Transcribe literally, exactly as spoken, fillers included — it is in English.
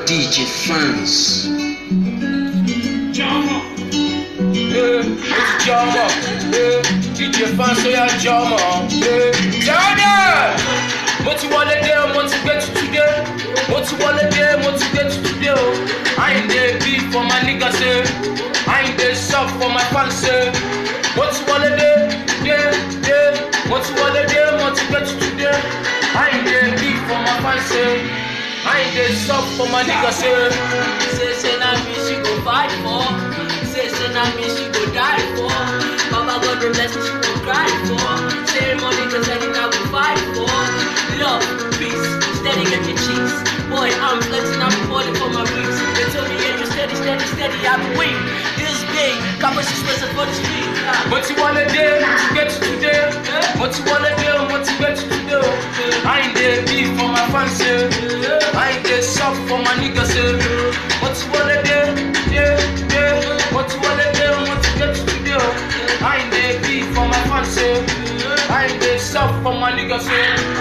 Djfanes. Jama, yeah, it's Jama, yeah, Djfanes say I'm Jama, yeah, Jama. Moti wale day, moti get to today, moti wale day, moti get to today. I ain't there beef for my niggas, say, I ain't there soft for my fans, say. Moti wale day, day, day, moti wale day, moti get to today. I ain't there beef for my fans, say. I ain't there soft for my niggas, say. Say, say, not me, she go fight for. Say, say, not me, she go die for. Baba God the bless me, she go cry for. Say, money, cause I think I will fight for. Love, peace, steady in your cheeks. Boy, I'm flexing, I'm falling for my ribs. They told me, yeah, you steady, steady, steady, I've been waiting. This big, copper, she's pressing for the street. What you wanna do, what you get to today? What you wanna do, what you get to today? I ain't there beef for my fans, yeah. I ain't there soft for my niggas, yeah. What you wanna do, yeah, yeah. What you wanna do, what you get to today? I ain't there beef for my fans, yeah. I ain't there soft for my niggas, yeah.